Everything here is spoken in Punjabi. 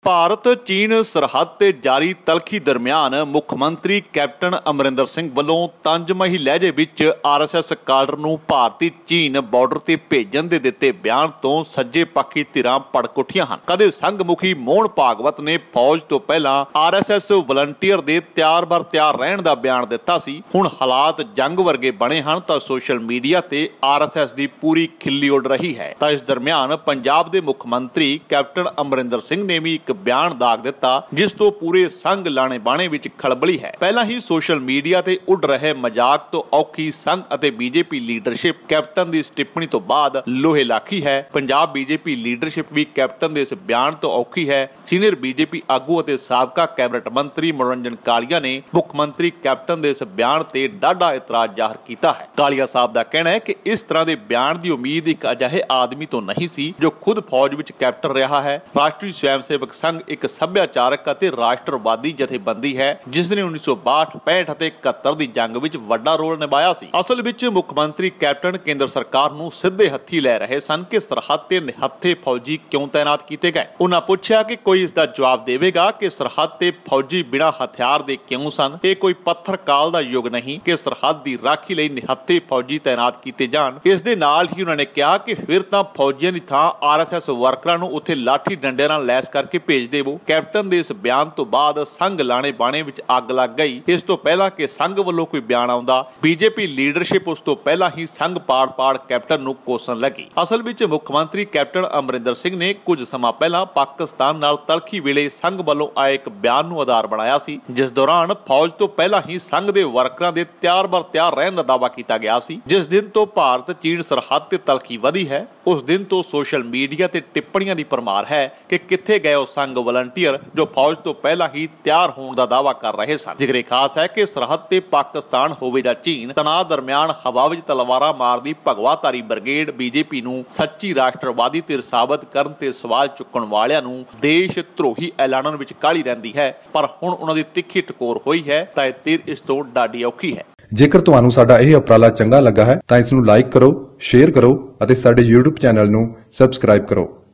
ਭਾਰਤ ਚੀਨ ਸਰਹੱਦ ਤੇ ਜਾਰੀ ਤਲਖੀ ਦਰਮਿਆਨ ਮੁੱਖ ਮੰਤਰੀ ਕੈਪਟਨ ਅਮਰਿੰਦਰ ਸਿੰਘ ਵੱਲੋਂ ਤੰਜਮਹੀ ਲਹਿਜੇ ਵਿੱਚ ਆਰਐਸਐਸ ਕਾਡਰ ਨੂੰ ਭਾਰਤੀ ਚੀਨ ਬਾਰਡਰ ਤੇ ਭੇਜਣ ਦੇ ਦਿੱਤੇ ਬਿਆਨ ਤੋਂ ਸੱਜੇ ਪੱਖੀ ਧਿਰਾਂ ਭੜਕ ਉੱਠੀਆਂ ਹਨ। ਕਦੇ ਸੰਘ ਮੁਖੀ ਮੋਹਨ ਭਾਗਵਤ ਨੇ ਫੌਜ ਤੋਂ ਪਹਿਲਾਂ ਆਰਐਸਐਸ ਵਲੰਟੀਅਰ ਦੇ ਤਿਆਰ-ਬਰ ਤਿਆਰ ਰਹਿਣ ਦਾ ਬਿਆਨ ਦਿੱਤਾ ਸੀ। ਹੁਣ ਹਾਲਾਤ ਜੰਗ ਵਰਗੇ ਬਣੇ ਹਨ ਤਾਂ ਸੋਸ਼ਲ ਮੀਡੀਆ ਤੇ ਆਰਐਸਐਸ ਦੀ ਪੂਰੀ ਖਿੱਲੀ ਉੱਡ ਰਹੀ ਹੈ। ਤਾਂ ਇਸ ਦਰਮਿਆਨ ਪੰਜਾਬ ਦੇ ਮੁੱਖ ਮੰਤਰੀ ਕੈਪਟਨ ਅਮਰਿੰਦਰ ਸਿੰਘ ਨੇ ਵੀ ਇੱਕ ਬਿਆਨ ਦਾਗ ਦਿੱਤਾ ਜਿਸ ਤੋਂ ਪੂਰੇ ਸੰਘ ਲਾਣੇ ਬਾਣੇ ਵਿੱਚ ਖਲਬਲੀ ਹੈ। ਪਹਿਲਾਂ ਹੀ ਸੋਸ਼ਲ ਮੀਡੀਆ ਤੇ ਉੱਡ ਰਹੇ ਮਜ਼ਾਕ ਤੋਂ ਔਖੀ ਸੰਘ ਅਤੇ ਬੀਜੇਪੀ ਲੀਡਰਸ਼ਿਪ ਕੈਪਟਨ ਦੀ ਇਸ ਟਿੱਪਣੀ ਤੋਂ ਬਾਅਦ ਲੋਹੇ ਲਾਖੀ ਹੈ। ਪੰਜਾਬ ਬੀਜੇਪੀ ਲੀਡਰਸ਼ਿਪ ਵੀ ਕੈਪਟਨ ਦੇ ਇਸ ਬਿਆਨ ਤੋਂ ਔਖੀ ਹੈ। ਸੀਨੀਅਰ ਬੀਜੇਪੀ ਆਗੂ ਅਤੇ ਸਾਬਕਾ ਕੈਬਨਿਟ ਮੰਤਰੀ ਮਨੋਰੰਜਨ ਕਾਲੀਆ ਨੇ ਮੁੱਖ ਮੰਤਰੀ ਕੈਪਟਨ ਦੇ ਇਸ ਬਿਆਨ ਤੇ ਡਾਢਾ ਇਤਰਾਜ਼ ਜ਼ਾਹਰ ਕੀਤਾ ਹੈ। ਕਾਲੀਆ ਸਾਹਿਬ ਦਾ ਕਹਿਣਾ ਹੈ ਕਿ ਇਸ ਤਰ੍ਹਾਂ ਦੇ ਬਿਆਨ ਦੀ ਉਮੀਦ ਇੱਕ ਅਜਿਹੇ ਆਦਮੀ ਤੋਂ ਨਹੀਂ ਸੀ ਜੋ ਖੁਦ ਫੌਜ ਵਿੱਚ ਕੈਪਟਨ ਰਿਹਾ ਹੈ। ਰਾਸ਼ਟਰੀ ਸਵੈਮ ਸੇਵਕ ਸੰਘ ਇੱਕ ਸੱਭਿਆਚਾਰਕ ਅਤੇ ਰਾਸ਼ਟਰਵਾਦੀ ਜਥੇਬੰਦੀ ਹੈ ਜਿਸ ਨੇ 1962, 65 ਅਤੇ 71 ਦੀ ਜੰਗ ਵਿੱਚ ਵੱਡਾ ਰੋਲ ਨਿਭਾਇਆ ਸੀ। ਅਸਲ ਵਿੱਚ ਮੁੱਖ ਮੰਤਰੀ ਕੈਪਟਨ ਕੇਂਦਰ ਸਰਕਾਰ ਨੂੰ ਸਿੱਧੇ ਹੱਥੀ ਲੈ ਰਹੇ ਸਨ ਕਿ ਸਰਹੱਦ ਤੇ ਨਿਹੱਥੇ ਫੌਜੀ ਕਿਉਂ ਤਾਇਨਾਤ ਕੀਤੇ ਗਏ। ਉਹਨਾਂ ਪੁੱਛਿਆ ਕਿ ਕੋਈ ਇਸ ਦਾ ਜਵਾਬ ਦੇਵੇਗਾ ਕਿ ਸਰਹੱਦ ਤੇ ਫੌਜੀ ਬਿਨਾਂ ਹਥਿਆਰ ਦੇ ਕਿਉਂ ਸਨ। ਇਹ ਕੋਈ ਪੱਥਰ ਕਾਲ ਦਾ ਯੁੱਗ ਨਹੀਂ ਕਿ ਸਰਹੱਦ ਦੀ ਰਾਖੀ ਲਈ ਨਿਹੱਥੇ ਫੌਜੀ ਤਾਇਨਾਤ ਕੀਤੇ ਜਾਣ। ਇਸ ਦੇ ਨਾਲ ਹੀ ਉਹਨਾਂ ਨੇ ਕਿਹਾ ਕਿ ਫਿਰ ਤਾਂ ਫੌਜੀਆਂ ਦੀ ਥਾਂ ਆਰਐਸਐਸ ਵਰਕਰਾਂ ਨੂੰ ਉੱਥੇ ਲਾਠੀ ਡੰਡੇ ਨਾਲ ਲੈਸ ਕਰਕੇ ਭੇਜ ਦੇਵੋ। ਕੈਪਟਨ ਦੇ ਇਸ ਬਿਆਨ ਤੋਂ ਬਾਅਦ ਸੰਘ ਲਾਣੇ ਬਾਣੇ ਵਿੱਚ ਅੱਗ ਲੱਗ ਗਈ। ਇਸ ਤੋਂ ਪਹਿਲਾਂ ਕਿ ਸੰਘ ਵੱਲੋਂ ਕੋਈ ਬਿਆਨ ਆਉਂਦਾ, ਬੀਜੇਪੀ ਲੀਡਰਸ਼ਿਪ ਉਸ ਤੋਂ ਪਹਿਲਾਂ ਹੀ ਸੰਘ ਪਾੜ ਕੈਪਟਨ ਨੂੰ ਕੋਸਣ ਲੱਗੀ। ਅਸਲ ਵਿੱਚ ਮੁੱਖ ਮੰਤਰੀ ਕੈਪਟਨ ਅਮਰਿੰਦਰ ਸਿੰਘ ਨੇ ਕੁਝ ਸਮਾਂ ਪਹਿਲਾਂ ਪਾਕਿਸਤਾਨ ਨਾਲ ਤਲਖੀ ਵੇਲੇ ਸੰਘ ਵੱਲੋਂ ਆਏ ਇੱਕ ਬਿਆਨ ਨੂੰ ਆਧਾਰ ਬਣਾਇਆ ਸੀ ਜਿਸ ਦੌਰਾਨ ਫੌਜ ਤੋਂ ਪਹਿਲਾਂ ਹੀ ਸੰਘ ਦੇ ਵਰਕਰਾਂ ਦੇ ਤਿਆਰ-ਬਰ ਤਿਆਰ ਰਹਿਣ ਦਾ ਦਾਅਵਾ ਕੀਤਾ ਗਿਆ ਸੀ। ਜਿਸ ਦਿਨ ਤੋਂ ਭਾਰਤ ਚੀਨ ਸਰਹੱਦ ਤੇ ਤਲਖੀ ਵਧੀ ਹੈ ਉਸ ਦਿਨ ਤੋਂ ਸੋਸ਼ਲ ਮੀਡੀਆ ਤੇ ਟਿੱਪਣੀਆਂ ਦੀ ਭਰਮਾਰ ਹੈ ਕਿ ਕਿੱਥੇ ਗਏ ਉਹ ਸੰਘ ਵਲੰਟੀਅਰ ਜੋ ਫੌਜ ਤੋਂ ਪਹਿਲਾਂ ਹੀ ਤਿਆਰ ਹੋਣ ਦਾ ਦਾਅਵਾ ਕਰ ਰਹੇ ਸਨ। ਜ਼ਿਕਰੇ ਖਾਸ ਹੈ ਕਿ ਸਰਹੱਦ ਤੇ ਪਾਕਿਸਤਾਨ ਹੋਵੇ ਜਾਂ ਚੀਨ, ਤਣਾਅ ਦਰਮਿਆਨ ਹਵਾ ਵਿੱਚ ਤਲਵਾਰਾਂ ਮਾਰਦੀ ਭਗਵਾਧਾਰੀ ਬ੍ਰਿਗੇਡ ਬੀਜੇਪੀ ਨੂੰ ਸੱਚੀ ਰਾਸ਼ਟਰਵਾਦੀ ਧਿਰ ਸਾਬਤ ਕਰਨ ਤੇ ਸਵਾਲ ਚੁੱਕਣ ਵਾਲਿਆਂ ਨੂੰ ਦੇਸ਼ ਧਰੋਹੀ ਐਲਾਨਣ ਵਿੱਚ ਕਾਹਲੀ ਰਹਿੰਦੀ ਹੈ। ਪਰ ਹੁਣ ਉਹਨਾਂ ਦੀ ਤਿੱਖੀ ਟਕੋਰ ਹੋਈ ਹੈ ਤਾਂ ਇਹ ਧਿਰ ਇਸ ਤੋਂ ਡਾਢੀ ਔਖੀ ਹੈ। ਜੇਕਰ ਤੁਹਾਨੂੰ ਸਾਡਾ ਇਹ ਉਪਰਾਲਾ ਚੰਗਾ ਲੱਗਾ ਹੈ ਤਾਂ ਇਸ ਨੂੰ ਲਾਈਕ ਕਰੋ, ਸ਼ੇਅਰ ਕਰੋ ਅਤੇ ਸਾਡੇ YouTube ਚੈਨਲ ਨੂੰ ਸਬਸਕ੍ਰਾਈਬ ਕਰੋ।